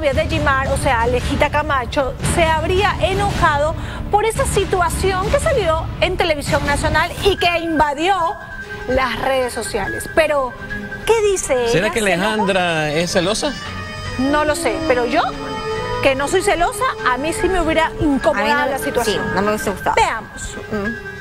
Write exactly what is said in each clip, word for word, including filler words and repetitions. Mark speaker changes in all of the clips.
Speaker 1: novia de Gimar, o sea, Alejita Camacho, se habría enojado por esa situación que salió en Televisión Nacional y que invadió las redes sociales. Pero, ¿qué dice ella?
Speaker 2: ¿Será que Alejandra es celosa?
Speaker 1: No lo sé, pero yo, que no soy celosa, a mí sí me hubiera incomodado
Speaker 3: no,
Speaker 1: la situación.
Speaker 3: Sí, no me hubiese gustado.
Speaker 1: Veamos.
Speaker 3: Mm.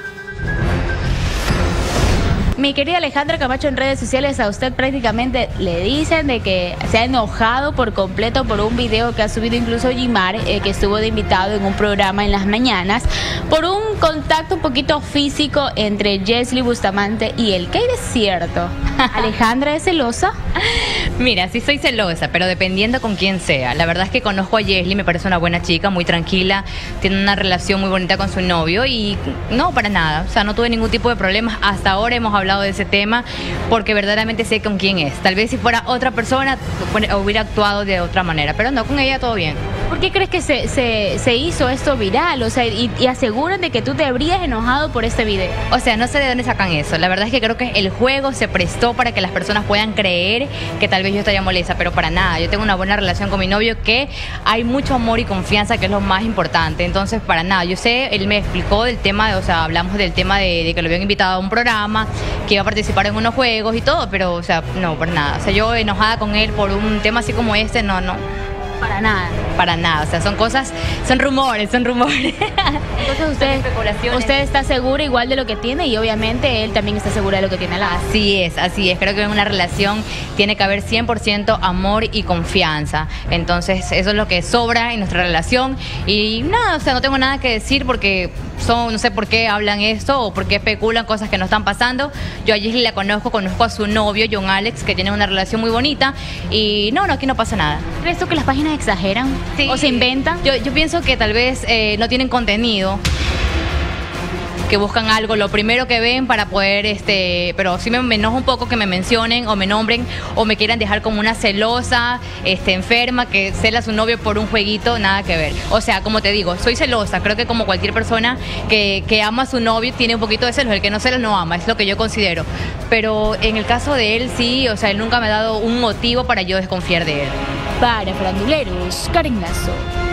Speaker 4: Mi querida Alejandra Camacho, en redes sociales a usted prácticamente le dicen de que se ha enojado por completo por un video que ha subido incluso Gimar, eh, que estuvo de invitado en un programa en las mañanas, por un contacto un poquito físico entre Jesly Bustamante y él. ¿Qué hay de cierto? ¿Alejandra es celosa?
Speaker 5: Mira, sí soy celosa, pero dependiendo con quién sea. La verdad es que conozco a Jesly, me parece una buena chica, muy tranquila, tiene una relación muy bonita con su novio y no, para nada. O sea, no tuve ningún tipo de problemas. Hasta ahora hemos hablado de ese tema porque verdaderamente sé con quién es. Tal vez si fuera otra persona hubiera actuado de otra manera, pero no, con ella todo bien.
Speaker 4: ¿Por qué crees que se, se, se hizo esto viral? O sea, y, y aseguran de que tú te habrías enojado por este video.
Speaker 5: O sea, no sé de dónde sacan eso. La verdad es que creo que el juego se prestó para que las personas puedan creer que tal vez yo estaría molesta, pero para nada. Yo tengo una buena relación con mi novio, que hay mucho amor y confianza, que es lo más importante. Entonces, para nada. Yo sé, él me explicó del tema, de, o sea, hablamos del tema de, de que lo habían invitado a un programa, que iba a participar en unos juegos y todo, pero, o sea, no, para nada. O sea, yo enojada con él por un tema así como este, no, no.
Speaker 4: Para nada.
Speaker 5: Para nada, o sea, son cosas, son rumores, son rumores.
Speaker 4: Entonces usted, usted está segura igual de lo que tiene y obviamente él también está segura de lo que tiene al lado.
Speaker 5: Así es, así es. Creo que en una relación tiene que haber cien por ciento amor y confianza. Entonces eso es lo que sobra en nuestra relación. Y nada, o sea, no tengo nada que decir porque son, no sé por qué hablan esto o por qué especulan cosas que no están pasando. Yo a Jesly la conozco, conozco a su novio, John Alex, que tiene una relación muy bonita. Y no, no, aquí no pasa nada.
Speaker 4: ¿Crees tú que las páginas exageran?
Speaker 5: Sí.
Speaker 4: ¿O se inventan?
Speaker 5: Yo, yo pienso que tal vez eh, no tienen contenido, que buscan algo, lo primero que ven para poder, este, pero sí me, me enoja un poco que me mencionen o me nombren o me quieran dejar como una celosa, este, enferma, que cela a su novio por un jueguito, nada que ver. O sea, como te digo, soy celosa, creo que como cualquier persona que, que ama a su novio tiene un poquito de celos, el que no cela no ama, es lo que yo considero. Pero en el caso de él sí, o sea, él nunca me ha dado un motivo para yo desconfiar de él.
Speaker 4: Para Faranduleros, Karen Lazo.